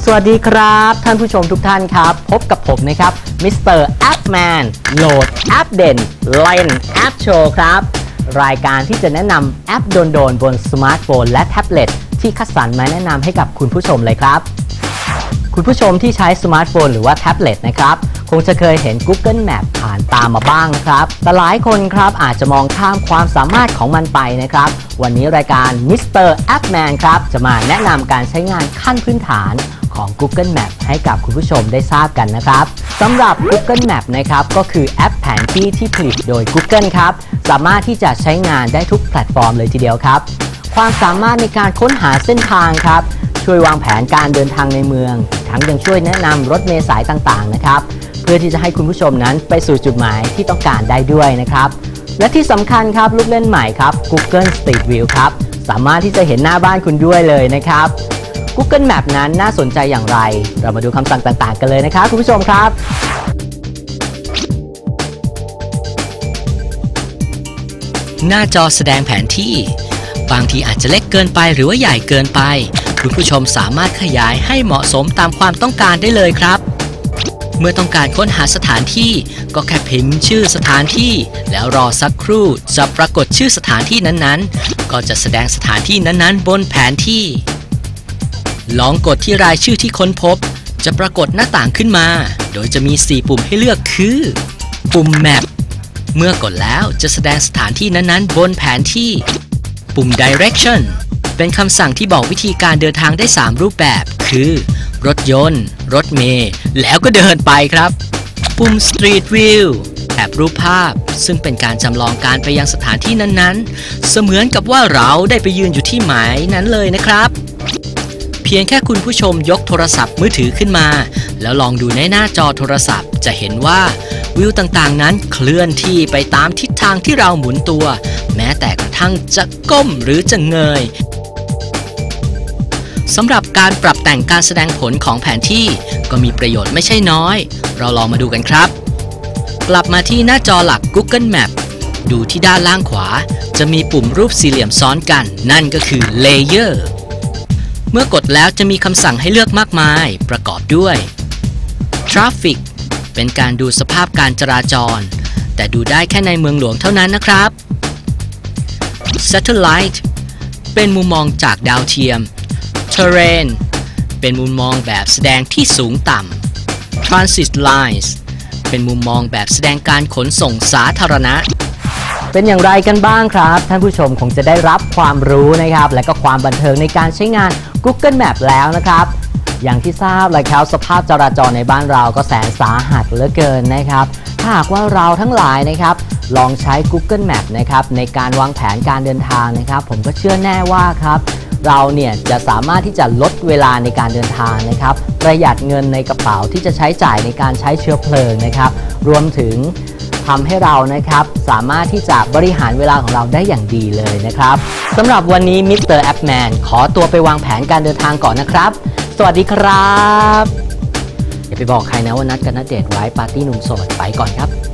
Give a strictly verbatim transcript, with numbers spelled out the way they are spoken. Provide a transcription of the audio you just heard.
สวัสดีครับท่านผู้ชมทุกท่านครับพบกับผมนะครับมิสเตอร์แอปแมนโหลดแอปเด่นเล่นแอปโชว์ครับรายการที่จะแนะนำแอปโดนๆบนสมาร์ทโฟนและแท็บเล็ตที่คัดสรรมาแนะนำให้กับคุณผู้ชมเลยครับคุณผู้ชมที่ใช้สมาร์ทโฟนหรือว่าแท็บเล็ตนะครับคงจะเคยเห็น Google Map ผ่านตามมาบ้างนะครับแต่หลายคนครับอาจจะมองข้ามความสามารถของมันไปนะครับวันนี้รายการมิสเตอร์แอปแมนครับจะมาแนะนำการใช้งานขั้นพื้นฐานของ Google Map ให้กับคุณผู้ชมได้ทราบกันนะครับสำหรับ Google Map นะครับก็คือแอปแผนที่ที่ผลิตโดย Google ครับสามารถที่จะใช้งานได้ทุกแพลตฟอร์มเลยทีเดียวครับความสามารถในการค้นหาเส้นทางครับช่วยวางแผนการเดินทางในเมืองทั้งยังช่วยแนะนำรถเมล์สายต่างๆนะครับเพื่อที่จะให้คุณผู้ชมนั้นไปสู่จุดหมายที่ต้องการได้ด้วยนะครับและที่สำคัญครับลูกเล่นใหม่ครับ Google Street View ครับสามารถที่จะเห็นหน้าบ้านคุณด้วยเลยนะครับ Google Map นั้นน่าสนใจอย่างไรเรามาดูคำสั่งต่างๆกันเลยนะครับคุณผู้ชมครับหน้าจอแสดงแผนที่บางทีอาจจะเล็กเกินไปหรือว่าใหญ่เกินไปคุณผู้ชมสามารถขยายให้เหมาะสมตามความต้องการได้เลยครับเมื่อต้องการค้นหาสถานที่ก็แค่พิมพ์ชื่อสถานที่แล้วรอสักครู่จะปรากฏชื่อสถานที่นั้นๆก็จะแสดงสถานที่นั้นๆบนแผนที่ลองกดที่รายชื่อที่ค้นพบจะปรากฏหน้าต่างขึ้นมาโดยจะมีสี่ปุ่มให้เลือกคือปุ่ม Map เมื่อกดแล้วจะแสดงสถานที่นั้นๆบนแผนที่ปุ่ม Direction เป็นคำสั่งที่บอกวิธีการเดินทางได้สามรูปแบบคือรถยนต์รถเมล์แล้วก็เดินไปครับปุ่ม Street View แอบรูปภาพซึ่งเป็นการจำลองการไปยังสถานที่นั้นๆเสมือนกับว่าเราได้ไปยืนอยู่ที่หมายนั้นเลยนะครับเพียงแค่คุณผู้ชมยกโทรศัพท์มือถือขึ้นมาแล้วลองดูในหน้าจอโทรศัพท์จะเห็นว่าวิวต่างๆนั้นเคลื่อนที่ไปตามทิศทางที่เราหมุนตัวแม้แต่กระทั่งจะก้มหรือจะเงยสำหรับการปรับแต่งการแสดงผลของแผนที่ก็มีประโยชน์ไม่ใช่น้อยเราลองมาดูกันครับกลับมาที่หน้าจอหลัก Google Map ดูที่ด้านล่างขวาจะมีปุ่มรูปสี่เหลี่ยมซ้อนกันนั่นก็คือ Layer เมื่อกดแล้วจะมีคำสั่งให้เลือกมากมายประกอบด้วย Traffic เป็นการดูสภาพการจราจรแต่ดูได้แค่ในเมืองหลวงเท่านั้นนะครับ Satellite เป็นมุมมองจากดาวเทียมTerrain เป็นมุมมองแบบแสดงที่สูงต่ำ Transit Lines เป็นมุมมองแบบแสดงการขนส่งสาธารณะเป็นอย่างไรกันบ้างครับท่านผู้ชมคงจะได้รับความรู้นะครับและก็ความบันเทิงในการใช้งาน Google Map แล้วนะครับอย่างที่ทราบเลยครับสภาพจราจรในบ้านเราก็แสนสาหัสเหลือเกินนะครับถ้าหากว่าเราทั้งหลายนะครับลองใช้ Google Map นะครับในการวางแผนการเดินทางนะครับผมก็เชื่อแน่ว่าครับเราเนี่ยจะสามารถที่จะลดเวลาในการเดินทางนะครับประหยัดเงินในกระเป๋าที่จะใช้จ่ายในการใช้เชื้อเพลิงนะครับรวมถึงทำให้เรานะครับสามารถที่จะบริหารเวลาของเราได้อย่างดีเลยนะครับสำหรับวันนี้มิสเตอร์แอปแมนขอตัวไปวางแผนการเดินทางก่อนนะครับสวัสดีครับอย่าไปบอกใครนะว่านัดกันณเดชน์ไว้ปาร์ตี้หนุ่มโสดไปก่อนครับ